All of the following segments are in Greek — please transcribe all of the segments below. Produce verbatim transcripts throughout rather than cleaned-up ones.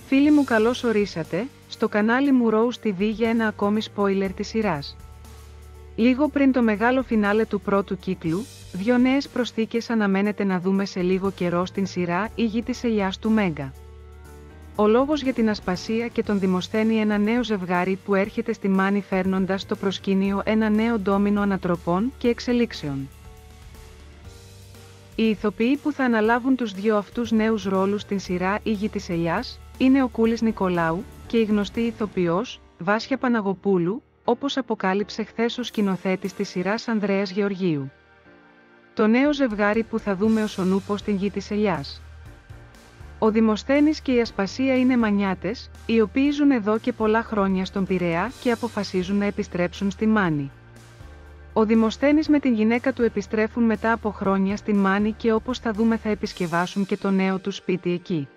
Φίλοι μου, καλώς ορίσατε στο κανάλι μου Rose τι βι για ένα ακόμη spoiler της σειράς. Λίγο πριν το μεγάλο φινάλε του πρώτου κύκλου, δύο νέες προσθήκες αναμένεται να δούμε σε λίγο καιρό στην σειρά «Η γη της ελιάς» του Μέγκα. Ο λόγος για την Ασπασία και τον Δημοσθένη, ένα νέο ζευγάρι που έρχεται στη Μάνη φέρνοντας στο προσκήνιο ένα νέο ντόμινο ανατροπών και εξελίξεων. Οι ηθοποιοί που θα αναλάβουν τους δύο αυτούς νέους ρόλους στην σειρά «Η γη της ελιάς» είναι ο Κούλης Νικολάου και η γνωστή ηθοποιός Βάσια Παναγοπούλου, όπως αποκάλυψε χθες ο σκηνοθέτης της σειράς Ανδρέας Γεωργίου. Το νέο ζευγάρι που θα δούμε ως ο Νούπος στην γη της ελιάς. Ο Δημοσθένης και η Ασπασία είναι μανιάτες, οι οποίοι ζουν εδώ και πολλά χρόνια στον Πειραιά και αποφασίζουν να επιστρέψουν στη Μάνη. Ο Δημοσθένης με την γυναίκα του επιστρέφουν μετά από χρόνια στην Μάνη και όπως θα δούμε θα επισκευάσουν και το νέο του σπίτι εκεί.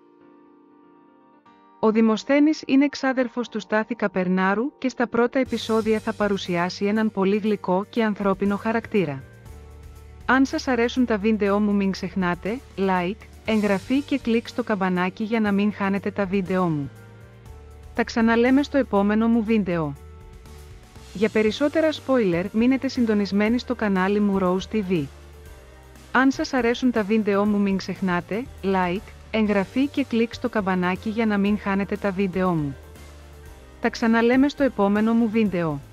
Ο Δημοσθένης είναι εξάδερφος του Στάθη Καπερνάρου και στα πρώτα επεισόδια θα παρουσιάσει έναν πολύ γλυκό και ανθρώπινο χαρακτήρα. Αν σας αρέσουν τα βίντεο μου, μην ξεχνάτε like, εγγραφή και κλικ στο καμπανάκι για να μην χάνετε τα βίντεο μου. Τα ξαναλέμε στο επόμενο μου βίντεο. Για περισσότερα spoiler μείνετε συντονισμένοι στο κανάλι μου Rose τι βι. Αν σας αρέσουν τα βίντεο μου, μην ξεχνάτε like, εγγραφή και κλικ στο καμπανάκι για να μην χάνετε τα βίντεο μου. Τα ξαναλέμε στο επόμενο μου βίντεο.